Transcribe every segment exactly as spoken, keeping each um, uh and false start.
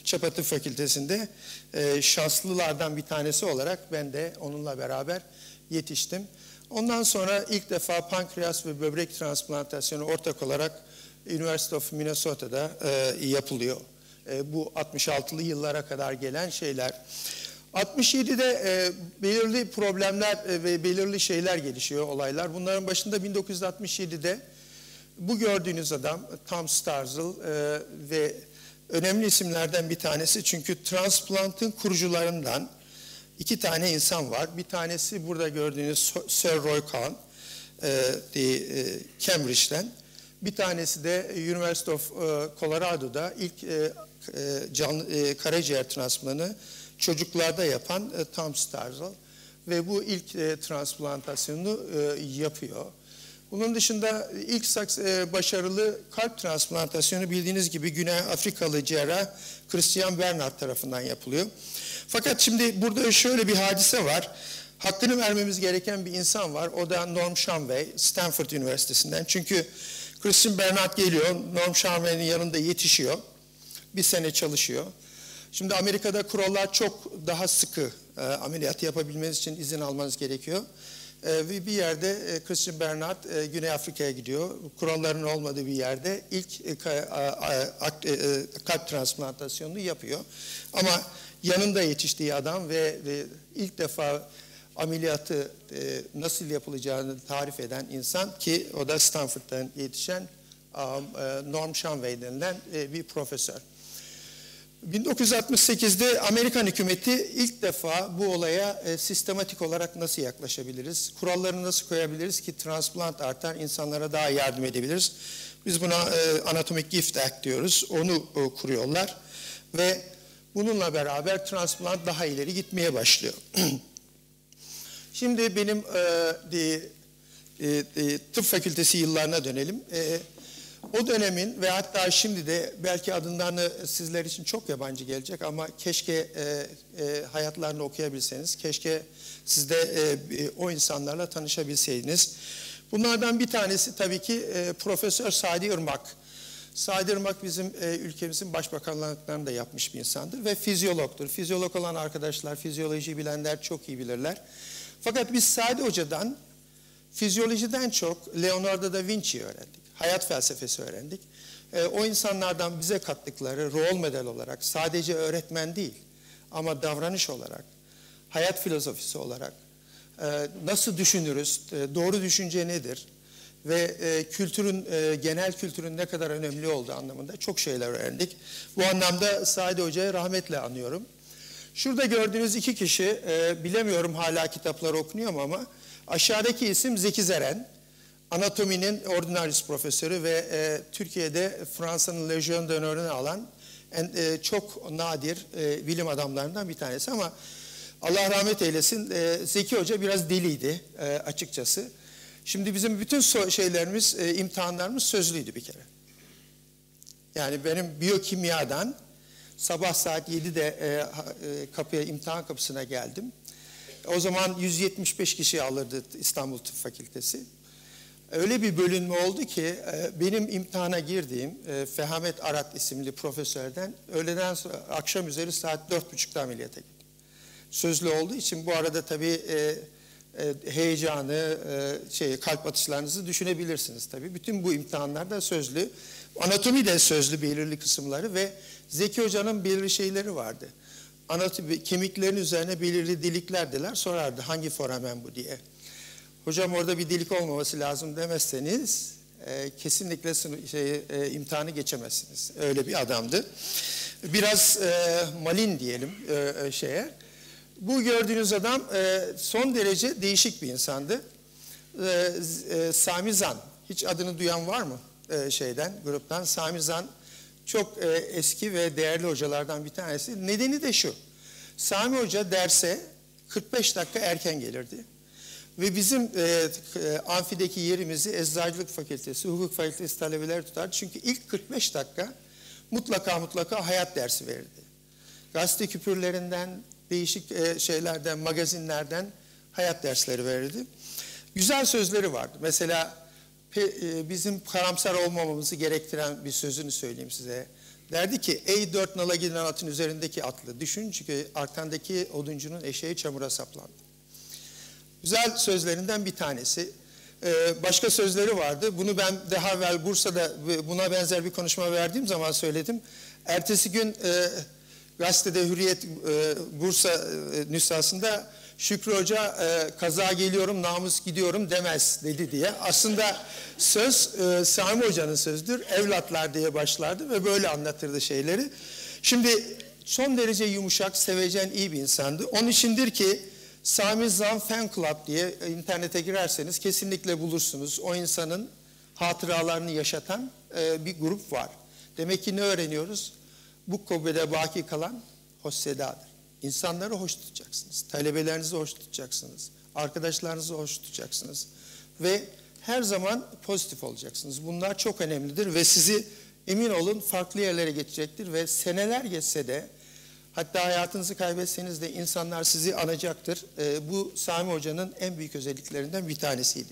Çapa Tıp Fakültesi'nde e, şanslılardan bir tanesi olarak ben de onunla beraber yetiştim. Ondan sonra ilk defa pankreas ve böbrek transplantasyonu ortak olarak University of Minnesota'da e, yapılıyor. E, bu altmış altılı yıllara kadar gelen şeyler. altmış yedide e, belirli problemler e, ve belirli şeyler gelişiyor, olaylar. Bunların başında bin dokuz yüz altmış yedide bu gördüğünüz adam Tom Starzl e, ve önemli isimlerden bir tanesi, çünkü transplantın kurucularından iki tane insan var. Bir tanesi burada gördüğünüz Sir Roy Cohn e, de, e, Cambridge'den. Bir tanesi de University of Colorado'da ilk e, canlı, e, karaciğer transplantını çocuklarda yapan e, Tom Starzl ve bu ilk e, transplantasyonunu e, yapıyor. Bunun dışında ilk e, başarılı kalp transplantasyonu bildiğiniz gibi Güney Afrikalı cerrah Christian Bernard tarafından yapılıyor. Fakat şimdi burada şöyle bir hadise var. Hakkını vermemiz gereken bir insan var. O da Norm Shumway, Stanford Üniversitesi'nden. Çünkü Christian Bernard geliyor, Norm Shumway'nin yanında yetişiyor. Bir sene çalışıyor. Şimdi Amerika'da kurallar çok daha sıkı. E, ameliyatı yapabilmeniz için izin almanız gerekiyor. E, ve bir yerde e, Christian Bernard e, Güney Afrika'ya gidiyor. Kuralların olmadığı bir yerde ilk e, ka, a, a, e, kalp transplantasyonunu yapıyor. Ama yanında yetiştiği adam ve, ve ilk defa ameliyatı e, nasıl yapılacağını tarif eden insan, ki o da Stanford'dan yetişen um, e, Norm Shumway denilen e, bir profesör. bin dokuz yüz altmış sekizde Amerikan hükümeti ilk defa bu olaya e, sistematik olarak nasıl yaklaşabiliriz, kurallarını nasıl koyabiliriz ki transplant artar, insanlara daha yardım edebiliriz. Biz buna e, Anatomic Gift Act diyoruz, onu e, kuruyorlar ve bununla beraber transplant daha ileri gitmeye başlıyor. Şimdi benim e, de, de, de, tıp fakültesi yıllarına dönelim. E, o dönemin ve hatta şimdi de belki adından sizler için çok yabancı gelecek ama keşke e, e, hayatlarını okuyabilseniz, keşke siz de e, o insanlarla tanışabilseydiniz. Bunlardan bir tanesi tabii ki e, Profesör Sadi Irmak. Sadi Irmak bizim e, ülkemizin başbakanlıklarını da yapmış bir insandır ve fizyologtur. Fizyolog olan arkadaşlar, fizyoloji bilenler çok iyi bilirler. Fakat biz Sadi Hoca'dan fizyolojiden çok Leonardo da Vinci'yi öğrendik. Hayat felsefesi öğrendik. E, o insanlardan bize kattıkları rol model olarak sadece öğretmen değil ama davranış olarak, hayat filozofisi olarak e, nasıl düşünürüz, e, doğru düşünce nedir ve e, kültürün, e, genel kültürün ne kadar önemli olduğu anlamında çok şeyler öğrendik. Bu anlamda Sadi Hoca'yı rahmetle anıyorum. Şurada gördüğünüz iki kişi, e, bilemiyorum hala kitapları okunuyor mu ama aşağıdaki isim Zeki Zeren, anatominin ordinaris profesörü ve e, Türkiye'de Fransa'nın Legion d'Honor'unu alan en, e, çok nadir e, bilim adamlarından bir tanesi ama Allah rahmet eylesin, e, Zeki Hoca biraz deliydi e, açıkçası. Şimdi bizim bütün so şeylerimiz, e, imtihanlarımız sözlüydü bir kere. Yani benim biyokimyadan sabah saat yedide e, e, kapıya, imtihan kapısına geldim. O zaman yüz yetmiş beş kişi alırdı İstanbul Tıp Fakültesi. Öyle bir bölünme oldu ki e, benim imtihana girdiğim e, Fehamet Arat isimli profesörden öğleden sonra akşam üzeri saat dört buçukta ameliyata gittim. Sözlü olduğu için bu arada tabii e, e, heyecanı, e, şey, kalp atışlarınızı düşünebilirsiniz tabii. Bütün bu imtihanlar da sözlü. Anatomi de sözlü belirli kısımları ve Zeki Hoca'nın belirli şeyleri vardı. Anatomi, kemiklerin üzerine belirli deliklerdiler, sorardı hangi foramen bu diye. Hocam orada bir delik olmaması lazım demezseniz e, kesinlikle şey, e, imtihanı geçemezsiniz. Öyle bir adamdı. Biraz e, malin diyelim e, şeye. Bu gördüğünüz adam e, son derece değişik bir insandı. E, e, Sami Zan. Hiç adını duyan var mı e, şeyden, gruptan? Sami Zan çok e, eski ve değerli hocalardan bir tanesi. Nedeni de şu. Sami Hoca derse kırk beş dakika erken gelirdi. Ve bizim e, e, amfideki yerimizi Eczacılık Fakültesi, Hukuk Fakültesi talebeleri tutardı. Çünkü ilk kırk beş dakika mutlaka mutlaka hayat dersi verirdi. Gazete küpürlerinden, değişik e, şeylerden, magazinlerden hayat dersleri verirdi. Güzel sözleri vardı. Mesela pe, e, bizim karamsar olmamamızı gerektiren bir sözünü söyleyeyim size. Derdi ki ey dört nala giden atın üzerindeki atlı düşün çünkü arkandaki oduncunun eşeği çamura saplandı. Güzel sözlerinden bir tanesi. Ee, başka sözleri vardı. Bunu ben daha evvel Bursa'da buna benzer bir konuşma verdiğim zaman söyledim. Ertesi gün e, gazetede Hürriyet e, Bursa e, nüshasında Şükrü Hoca e, kaza geliyorum namus gidiyorum demez dedi diye. Aslında söz e, Sami Hoca'nın sözdür. Evlatlar diye başlardı ve böyle anlatırdı şeyleri. Şimdi son derece yumuşak, sevecen, iyi bir insandı. Onun içindir ki Sami Zam Fan Club diye internete girerseniz kesinlikle bulursunuz. O insanın hatıralarını yaşatan e, bir grup var. Demek ki ne öğreniyoruz? Bu kubbede baki kalan hoş sedadır. İnsanları hoş tutacaksınız. Talebelerinizi hoş tutacaksınız. Arkadaşlarınızı hoş tutacaksınız. Ve her zaman pozitif olacaksınız. Bunlar çok önemlidir ve sizi emin olun farklı yerlere geçecektir ve seneler geçse de hatta hayatınızı kaybetseniz de insanlar sizi anacaktır. E, bu Sami Hoca'nın en büyük özelliklerinden bir tanesiydi.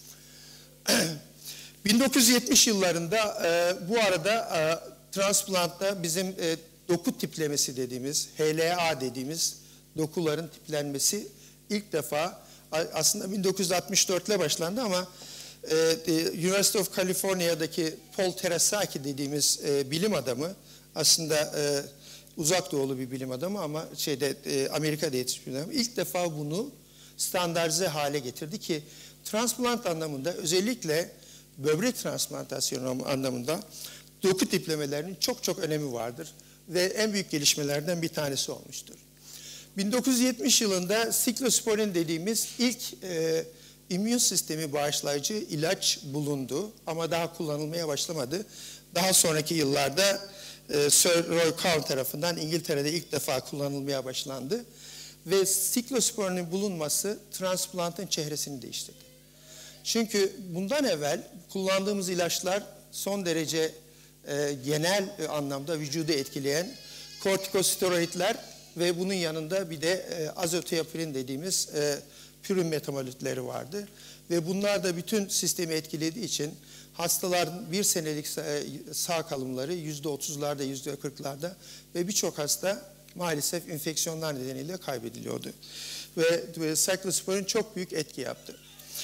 bin dokuz yüz yetmiş yıllarında e, bu arada e, transplantta bizim e, doku tiplemesi dediğimiz, H L A dediğimiz dokuların tiplenmesi ilk defa aslında bin dokuz yüz altmış dört ile başlandı ama e, University of California'daki Paul Terasaki dediğimiz e, bilim adamı aslında e, uzak doğulu bir bilim adamı ama şeyde e, Amerika'da yetişmiş bir adam. İlk defa bunu standartize hale getirdi ki transplant anlamında özellikle böbrek transplantasyonu anlamında doku tiplemelerinin çok çok önemi vardır ve en büyük gelişmelerden bir tanesi olmuştur. bin dokuz yüz yetmiş yılında siklosporin dediğimiz ilk e, immün sistemi bağışlayıcı ilaç bulundu ama daha kullanılmaya başlamadı. Daha sonraki yıllarda e, Sir Roy Cowan tarafından İngiltere'de ilk defa kullanılmaya başlandı ve siklosporinin bulunması transplantın çehresini değiştirdi. Çünkü bundan evvel kullandığımız ilaçlar son derece e, genel e, anlamda vücudu etkileyen kortikosteroidler ve bunun yanında bir de e, azotiapirin dediğimiz e, pürün metabolitleri vardı. Ve bunlar da bütün sistemi etkilediği için hastaların bir senelik sağ kalımları yüzde otuzlarda, yüzde kırklarda ve birçok hasta maalesef enfeksiyonlar nedeniyle kaybediliyordu. Ve, ve siklosporin çok büyük etki yaptı.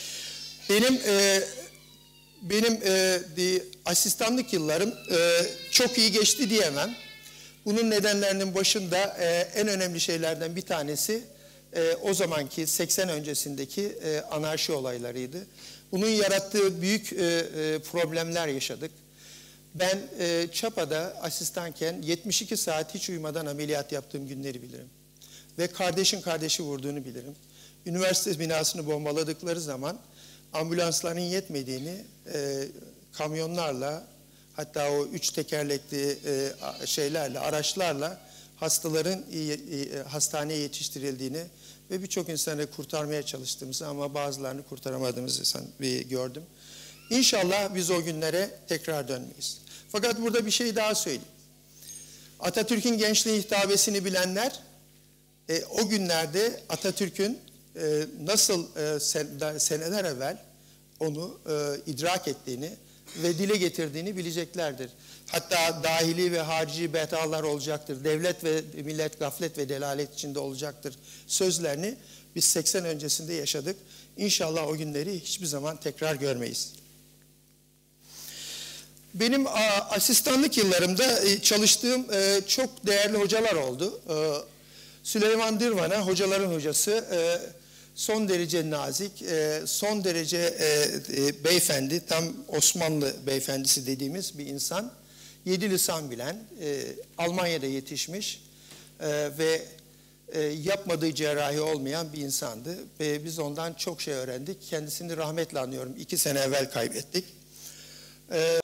Benim e, benim e, de, asistanlık yıllarım e, çok iyi geçti diyemem. Bunun nedenlerinin başında e, en önemli şeylerden bir tanesi e, o zamanki seksen öncesindeki e, anarşi olaylarıydı. Bunun yarattığı büyük e, e, problemler yaşadık. Ben e, Çapa'da asistanken yetmiş iki saat hiç uyumadan ameliyat yaptığım günleri bilirim. Ve kardeşin kardeşi vurduğunu bilirim. Üniversite binasını bombaladıkları zaman ambulansların yetmediğini e, kamyonlarla hatta o üç tekerlekli e, şeylerle, araçlarla hastaların e, e, hastaneye yetiştirildiğini ve birçok insanı kurtarmaya çalıştığımızı ama bazılarını kurtaramadığımızı bir gördüm. İnşallah biz o günlere tekrar dönmeyiz. Fakat burada bir şey daha söyleyeyim. Atatürk'ün gençliği hitabesini bilenler e, o günlerde Atatürk'ün e, nasıl e, sen, seneler evvel onu e, idrak ettiğini ve dile getirdiğini bileceklerdir. Hatta dahili ve harici betalar olacaktır. Devlet ve millet gaflet ve delalet içinde olacaktır. Sözlerini biz seksen öncesinde yaşadık. İnşallah o günleri hiçbir zaman tekrar görmeyiz. Benim a, asistanlık yıllarımda e, çalıştığım e, çok değerli hocalar oldu. E, Süleyman Dirvan'a, hocaların hocası, e, son derece nazik, e, son derece e, e, beyefendi, tam Osmanlı beyefendisi dediğimiz bir insan. Yedi lisan bilen, e, Almanya'da yetişmiş e, ve e, yapmadığı cerrahi olmayan bir insandı. Ve biz ondan çok şey öğrendik. Kendisini rahmetle anıyorum. İki sene evvel kaybettik. E,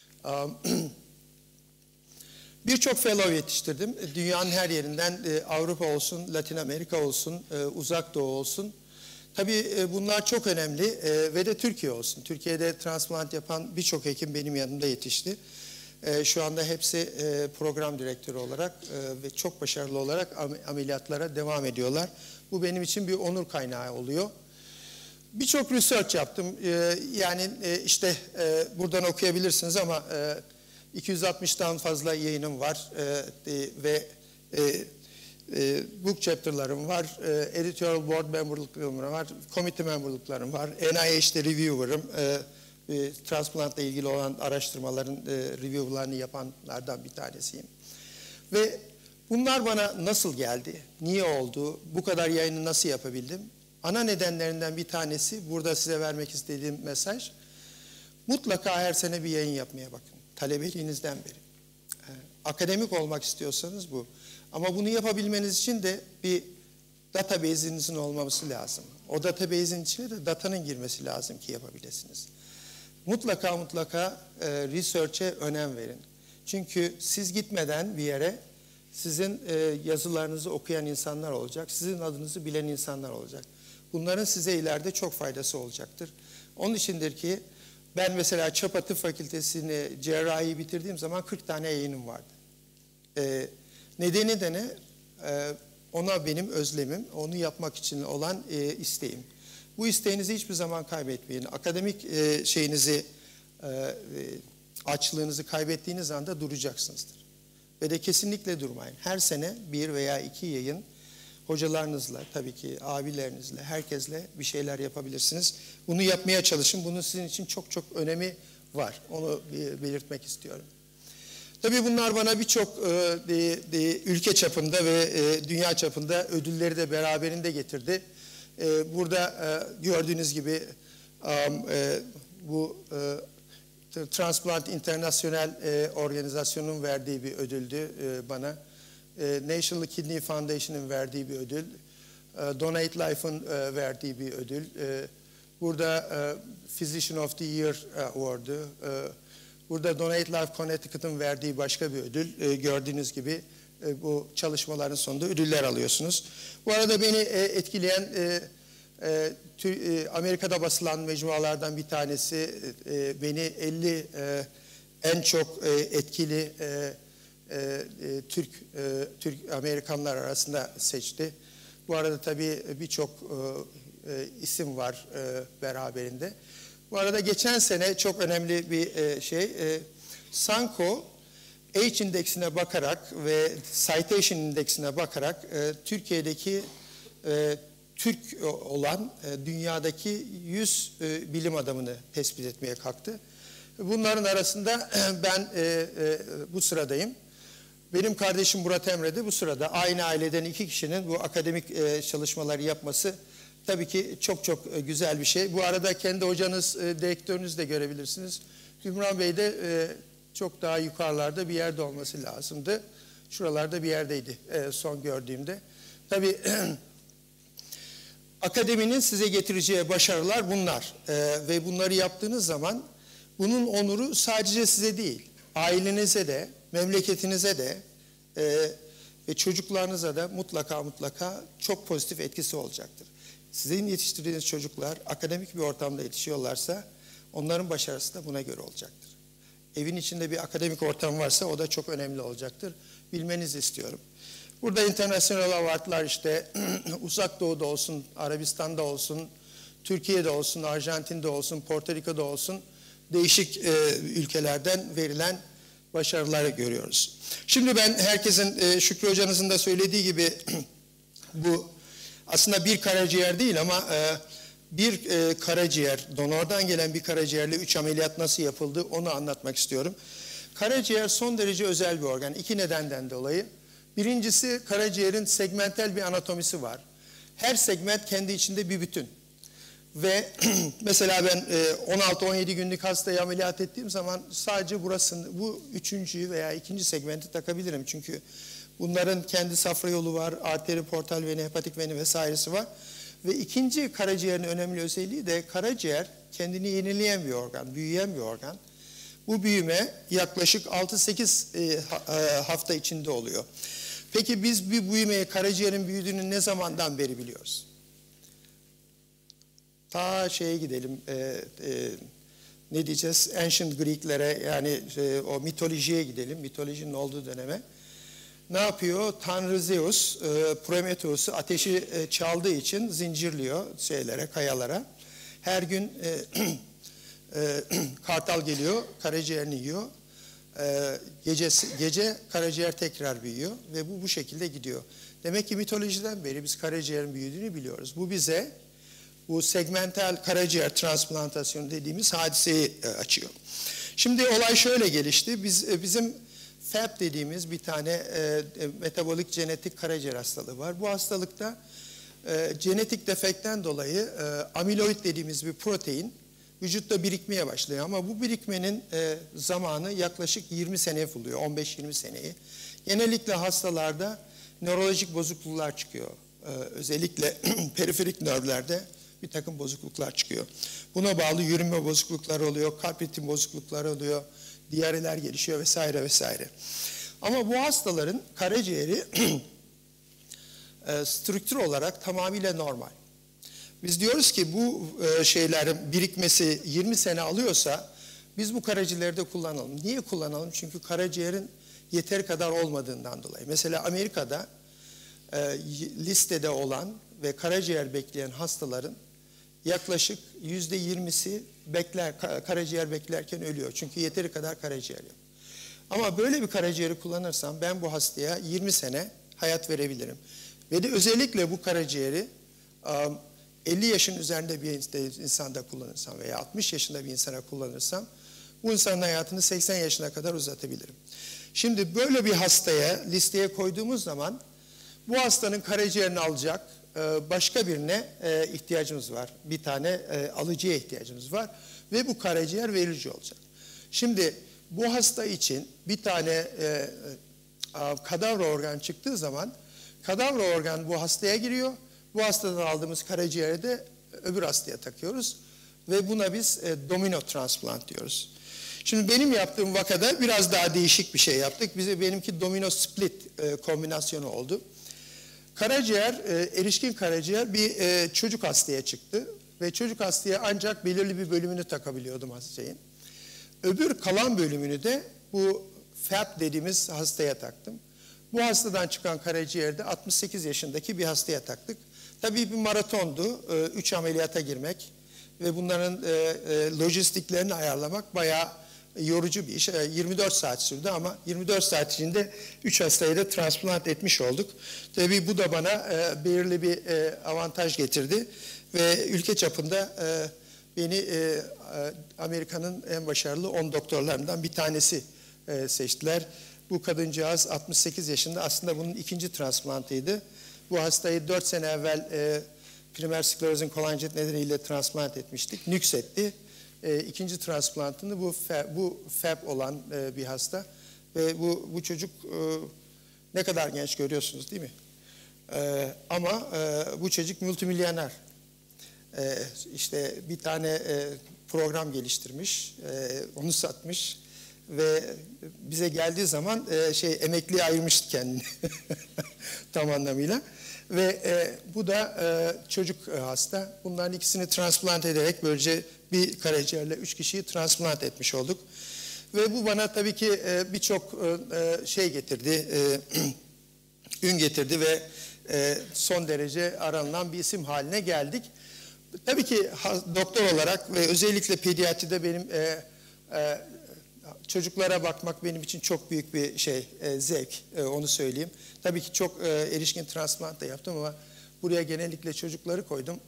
Birçok fellow yetiştirdim. Dünyanın her yerinden, e, Avrupa olsun, Latin Amerika olsun, e, Uzak Doğu olsun. Tabii e, bunlar çok önemli e, ve de Türkiye olsun. Türkiye'de transplant yapan birçok hekim benim yanımda yetişti. E, şu anda hepsi e, program direktörü olarak e, ve çok başarılı olarak am ameliyatlara devam ediyorlar. Bu benim için bir onur kaynağı oluyor. Birçok research yaptım. E, yani e, işte e, buradan okuyabilirsiniz ama e, iki yüz altmıştan fazla yayınım var e, e, ve e, e, book chapter'larım var, e, editorial board memberlıklarım var, committee memberlıklarım var, N I H'de reviewer'ım, e, e, transplantla ilgili olan araştırmaların e, review'larını yapanlardan bir tanesiyim. Ve bunlar bana nasıl geldi, niye oldu, bu kadar yayını nasıl yapabildim? Ana nedenlerinden bir tanesi, burada size vermek istediğim mesaj, mutlaka her sene bir yayın yapmaya bakın, talebeliğinizden beri. Ee, akademik olmak istiyorsanız bu. Ama bunu yapabilmeniz için de bir database'inizin olması lazım. O database'in içine de datanın girmesi lazım ki yapabilirsiniz. Mutlaka mutlaka e, research'e önem verin. Çünkü siz gitmeden bir yere sizin e, yazılarınızı okuyan insanlar olacak, sizin adınızı bilen insanlar olacak. Bunların size ileride çok faydası olacaktır. Onun içindir ki ben mesela Çapa Tıp Fakültesini, cerrahi bitirdiğim zaman kırk tane yayınım vardı. E, nedeni de ne? E, ona benim özlemim, onu yapmak için olan e, isteğim. Bu isteğinizi hiçbir zaman kaybetmeyin. Akademik e, şeyinizi, e, e, açlığınızı kaybettiğiniz anda duracaksınızdır. Ve de kesinlikle durmayın. Her sene bir veya iki yayın hocalarınızla, tabii ki abilerinizle, herkesle bir şeyler yapabilirsiniz. Bunu yapmaya çalışın. Bunun sizin için çok çok önemi var. Onu belirtmek istiyorum. Tabii bunlar bana birçok e, ülke çapında ve e, dünya çapında ödülleri de beraberinde getirdi. E, burada e, gördüğünüz gibi um, e, bu e, Transplant International e, organizasyonun verdiği bir ödüldü e, bana. E, National Kidney Foundation'ın verdiği bir ödül. E, Donate Life'ın e, verdiği bir ödül. E, burada e, Physician of the Year Award'u. E, burada Donate Life Connecticut'ın verdiği başka bir ödül. E, gördüğünüz gibi e, bu çalışmaların sonunda ödüller alıyorsunuz. Bu arada beni e, etkileyen e, e, tü, e, Amerika'da basılan mecmualardan bir tanesi e, beni elli e, en çok e, etkili e, e, e, Türk e, Türk Amerikanlar arasında seçti. Bu arada tabii birçok e, e, isim var e, beraberinde. Bu arada geçen sene çok önemli bir e, şey, e, Sanko H indeksine bakarak ve Citation indeksine bakarak e, Türkiye'deki e, Türk olan e, dünyadaki yüz e, bilim adamını tespit etmeye kalktı. Bunların arasında ben e, e, bu sıradayım. Benim kardeşim Murat Emre de bu sırada. Aynı aileden iki kişinin bu akademik e, çalışmaları yapması tabii ki çok çok e, güzel bir şey. Bu arada kendi hocanız, e, direktörünüz de görebilirsiniz. Ümran Bey de e, çok daha yukarılarda bir yerde olması lazımdı. Şuralarda bir yerdeydi e, son gördüğümde. Tabii akademinin size getireceği başarılar bunlar. E, ve bunları yaptığınız zaman bunun onuru sadece size değil, ailenize de, memleketinize de e, ve çocuklarınıza da mutlaka mutlaka çok pozitif etkisi olacaktır. Sizin yetiştirdiğiniz çocuklar akademik bir ortamda yetişiyorlarsa onların başarısı da buna göre olacaktır. Evin içinde bir akademik ortam varsa o da çok önemli olacaktır. Bilmenizi istiyorum. Burada internasyonel awardlar işte Uzak Doğu'da olsun, Arabistan'da olsun, Türkiye'de olsun, Arjantin'de olsun, Porto Rico'da olsun değişik e, ülkelerden verilen başarıları görüyoruz. Şimdi ben herkesin, e, Şükrü Hocanızın da söylediği gibi bu aslında bir karaciğer değil ama e, bir e, karaciğer, donordan gelen bir karaciğerle üç ameliyat nasıl yapıldı onu anlatmak istiyorum. Karaciğer son derece özel bir organ. İki nedenden dolayı. Birincisi karaciğerin segmentel bir anatomisi var. Her segment kendi içinde bir bütün. Ve mesela ben on altı on yedi günlük hastayı ameliyat ettiğim zaman sadece burasını, bu üçüncüyü veya ikinci segmenti takabilirim. Çünkü bunların kendi safra yolu var, arteri, portal veni, hepatik veni vesairesi var. Ve ikinci karaciğerin önemli özelliği de karaciğer kendini yenileyen bir organ, büyüyen bir organ. Bu büyüme yaklaşık altı sekiz hafta içinde oluyor. Peki biz bir büyümeyi, karaciğerin büyüdüğünü ne zamandan beri biliyoruz? Ta şeye gidelim, e, e, ne diyeceğiz, Ancient Greek'lere yani e, o mitolojiye gidelim, mitolojinin olduğu döneme. Ne yapıyor? Tanrı Zeus, e, Prometheus'u ateşi e, çaldığı için zincirliyor şeylere, kayalara. Her gün e, e, kartal geliyor, karaciğerini yiyor. e, gecesi, gece karaciğer tekrar büyüyor ve bu bu şekilde gidiyor. Demek ki mitolojiden beri biz karaciğerin büyüdüğünü biliyoruz. Bu bize bu segmental karaciğer transplantasyonu dediğimiz hadiseyi e, açıyor. Şimdi olay şöyle gelişti. Biz e, bizim F A P dediğimiz bir tane e, metabolik genetik karaciğer hastalığı var. Bu hastalıkta e, genetik defektten dolayı e, amiloid dediğimiz bir protein vücutta birikmeye başlıyor. Ama bu birikmenin e, zamanı yaklaşık yirmi seneye buluyor, on beş yirmi seneyi. Genellikle hastalarda nörolojik bozukluklar çıkıyor. E, özellikle periferik nörlerde bir takım bozukluklar çıkıyor. Buna bağlı yürüme bozuklukları oluyor, kalp ritim bozuklukları oluyor, diyareler gelişiyor vesaire vesaire. Ama bu hastaların karaciğeri e, strüktür olarak tamamıyla normal. Biz diyoruz ki bu e, şeylerin birikmesi yirmi sene alıyorsa biz bu karaciğeri de kullanalım. Niye kullanalım? Çünkü karaciğerin yeteri kadar olmadığından dolayı. Mesela Amerika'da e, listede olan ve karaciğer bekleyen hastaların yaklaşık yüzde yirmisi bekler, karaciğer beklerken ölüyor. Çünkü yeteri kadar karaciğer yok. Ama böyle bir karaciğeri kullanırsam ben bu hastaya yirmi sene hayat verebilirim. Ve de özellikle bu karaciğeri elli yaşın üzerinde bir insanda kullanırsam veya altmış yaşında bir insana kullanırsam bu insanın hayatını seksen yaşına kadar uzatabilirim. Şimdi böyle bir hastaya listeye koyduğumuz zaman bu hastanın karaciğerini alacak başka birine ihtiyacımız var. Bir tane alıcıya ihtiyacımız var ve bu karaciğer verici olacak. Şimdi bu hasta için bir tane kadavra organ çıktığı zaman kadavra organ bu hastaya giriyor. Bu hastadan aldığımız karaciğeri de öbür hastaya takıyoruz ve buna biz domino transplant diyoruz. Şimdi benim yaptığım vakada biraz daha değişik bir şey yaptık. Bize benimki domino split kombinasyonu oldu. Karaciğer, erişkin karaciğer bir çocuk hastaya çıktı ve çocuk hastaya ancak belirli bir bölümünü takabiliyordum hastanın. Öbür kalan bölümünü de bu F A P dediğimiz hastaya taktım. Bu hastadan çıkan karaciğerde altmış sekiz yaşındaki bir hastaya taktık. Tabii bir maratondu, üç ameliyata girmek ve bunların lojistiklerini ayarlamak bayağı yorucu bir iş. yirmi dört saat sürdü ama yirmi dört saat içinde üç hastayı da transplant etmiş olduk. Tabii bu da bana belirli bir avantaj getirdi ve ülke çapında beni Amerika'nın en başarılı on doktorlarından bir tanesi seçtiler. Bu kadıncağız altmış sekiz yaşında, aslında bunun ikinci transplantıydı. Bu hastayı dört sene evvel e, primer sklerozun kolanjet nedeniyle transplant etmiştik. Nüksetti. E, ikinci transplantını bu bu F A P olan e, bir hasta ve bu bu çocuk e, ne kadar genç görüyorsunuz değil mi? E, ama e, bu çocuk multimilyoner. E, işte bir tane e, program geliştirmiş, e, onu satmış ve bize geldiği zaman e, şey emekliye ayırmıştı kendini tam anlamıyla. Ve e, bu da e, çocuk e, hasta. Bunların ikisini transplant ederek böylece bir karaciğerle üç kişiyi transplant etmiş olduk. Ve bu bana tabii ki e, birçok e, şey getirdi, e, ün getirdi ve e, son derece aranılan bir isim haline geldik. Tabii ki ha, doktor olarak ve özellikle pediatride benim e, e, çocuklara bakmak benim için çok büyük bir şey, e, zevk, e, onu söyleyeyim. Tabii ki çok e, erişkin transplant da yaptım ama buraya genellikle çocukları koydum.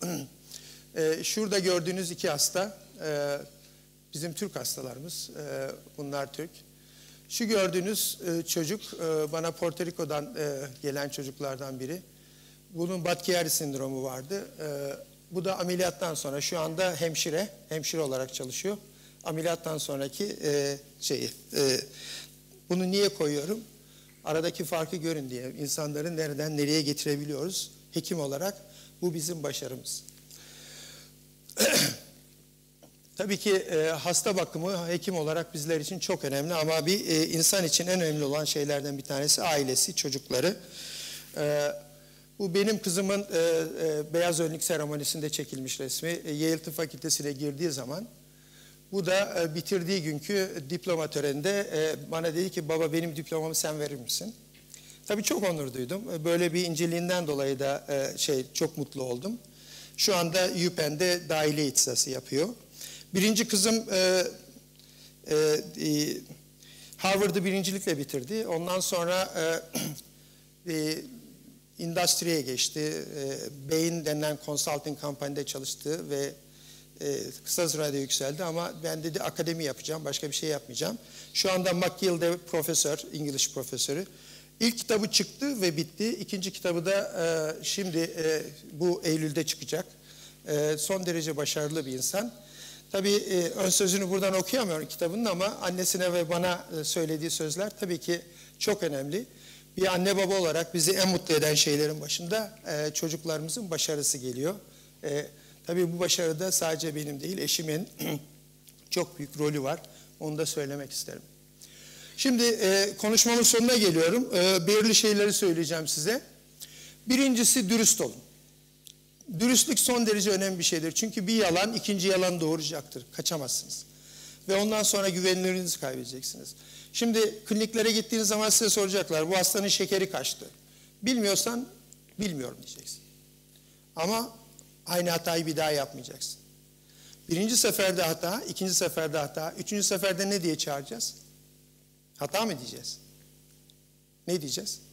e, şurada gördüğünüz iki hasta, e, bizim Türk hastalarımız, e, bunlar Türk. Şu gördüğünüz e, çocuk, e, bana Porto Rico'dan e, gelen çocuklardan biri. Bunun Budd-Chiari sindromu vardı. E, bu da ameliyattan sonra, şu anda hemşire, hemşire olarak çalışıyor. Ameliyattan sonraki e, şeyi. E, bunu niye koyuyorum? Aradaki farkı görün diye. İnsanları nereden nereye getirebiliyoruz? Hekim olarak bu bizim başarımız. Tabii ki e, hasta bakımı hekim olarak bizler için çok önemli ama bir e, insan için en önemli olan şeylerden bir tanesi ailesi, çocukları. E, bu benim kızımın e, e, beyaz önlük seremonisinde çekilmiş resmi. E, Yale Tıp Fakültesi'ne girdiği zaman. Bu da e, bitirdiği günkü diploma töreninde e, bana dedi ki baba benim diplomamı sen verir misin? Tabii çok onur duydum. E, böyle bir inceliğinden dolayı da e, şey çok mutlu oldum. Şu anda UPenn'de dahiliye ihtisası yapıyor. Birinci kızım e, e, e, Harvard'ı birincilikle bitirdi. Ondan sonra e, e, endüstriye geçti. E, Bain denilen consulting company'de çalıştı ve e, kısa sürede yükseldi ama ben dedi akademi yapacağım, başka bir şey yapmayacağım. Şu anda McGill'de profesör, İngiliz profesörü. İlk kitabı çıktı ve bitti. İkinci kitabı da e, şimdi e, bu Eylül'de çıkacak. E, son derece başarılı bir insan. Tabii e, ön sözünü buradan okuyamıyorum kitabının ama annesine ve bana e, söylediği sözler tabii ki çok önemli. Bir anne baba olarak bizi en mutlu eden şeylerin başında e, çocuklarımızın başarısı geliyor. E, tabii bu başarıda sadece benim değil, eşimin çok büyük rolü var. Onu da söylemek isterim. Şimdi e, konuşmamın sonuna geliyorum. E, belirli şeyleri söyleyeceğim size. Birincisi dürüst olun. Dürüstlük son derece önemli bir şeydir. Çünkü bir yalan ikinci yalan doğuracaktır. Kaçamazsınız. Ve ondan sonra güvenilirliğinizi kaybedeceksiniz. Şimdi kliniklere gittiğiniz zaman size soracaklar. Bu hastanın şekeri kaçtı? Bilmiyorsan bilmiyorum diyeceksin. Ama aynı hatayı bir daha yapmayacaksın. Birinci seferde hata, ikinci seferde hata, üçüncü seferde ne diye çağıracağız? Hata mı diyeceğiz? Ne diyeceğiz?